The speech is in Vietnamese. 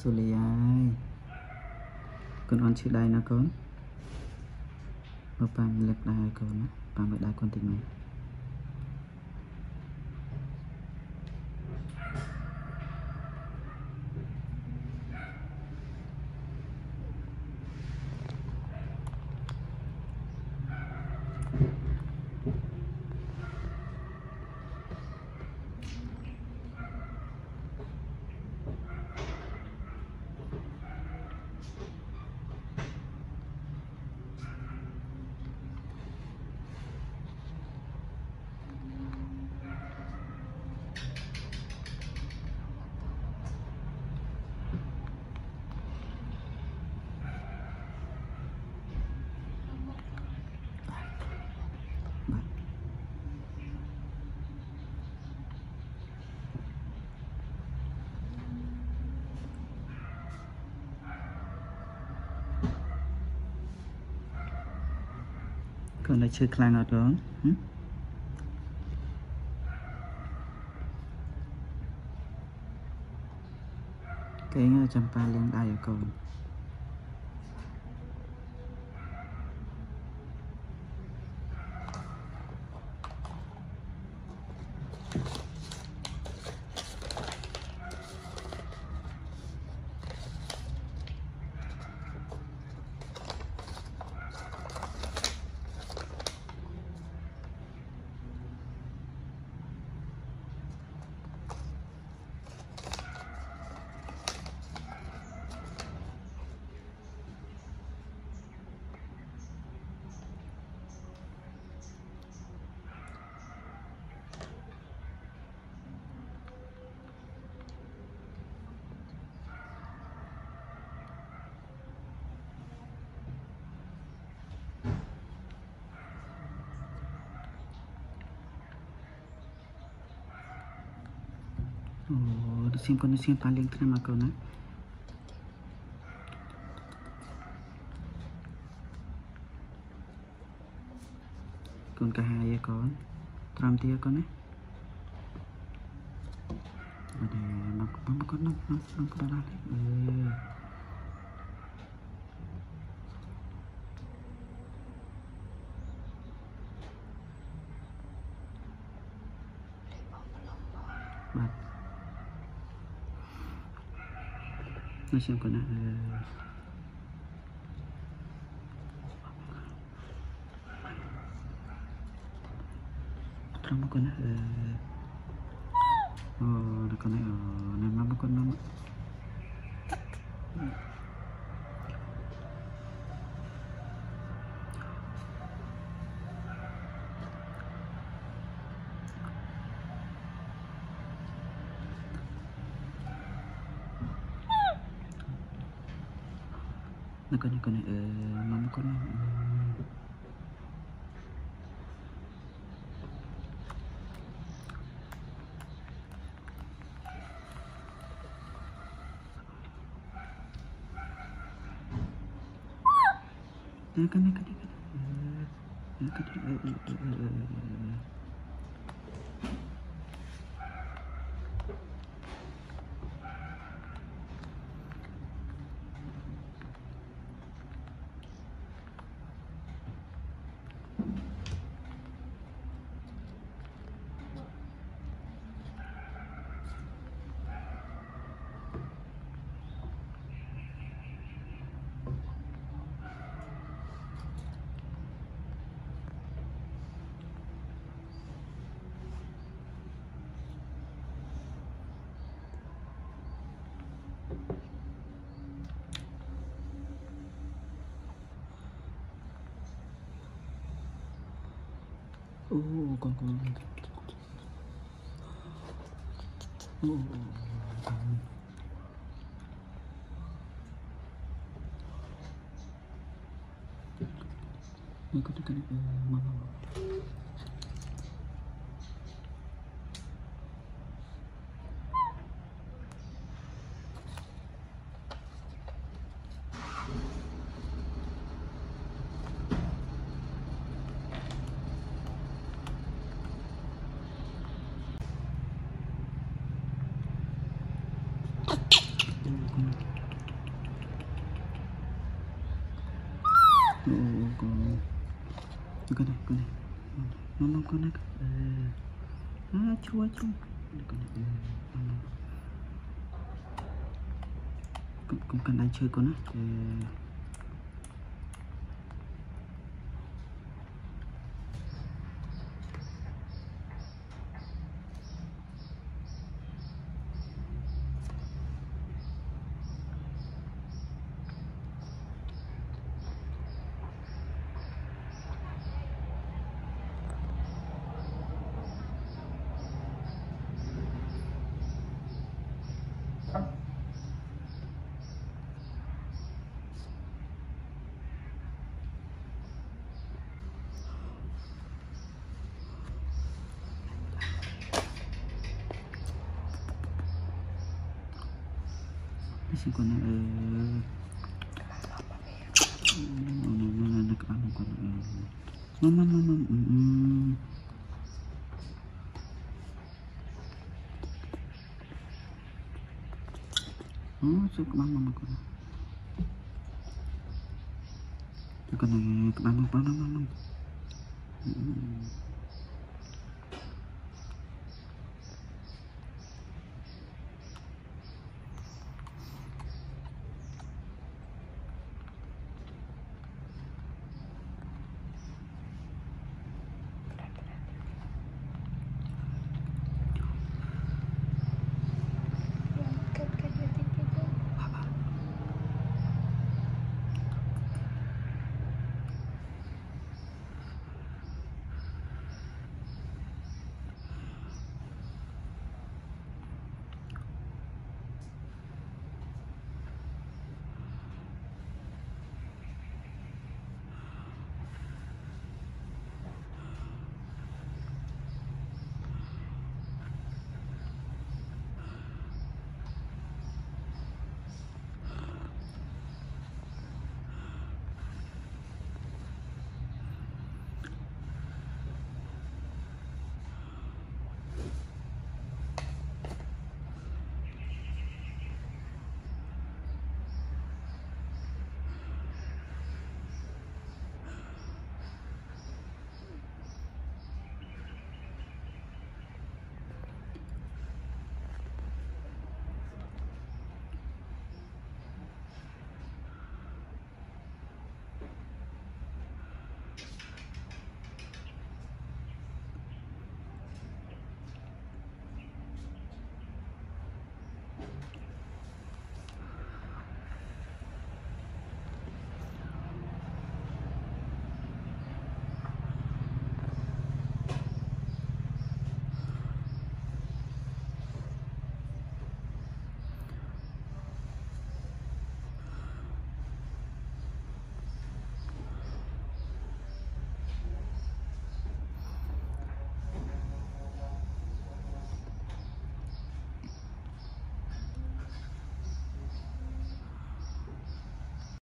số lì ai con on chữ đây nó con pam lẹp đây con pam lẹp đây con tình này con đã chơi clang ở đó cái chăm pa lên đây ở con di sim kondisi yang paling terima kau nak con cả hai vậy con tram tia con ấy ada nak con nak ke dalam Bat nó xem con nào trong con nào nó con này này mama con mama nó con này mama con này cái con mama con này nó con này chua con cần đánh chơi con á si con này suka mama con này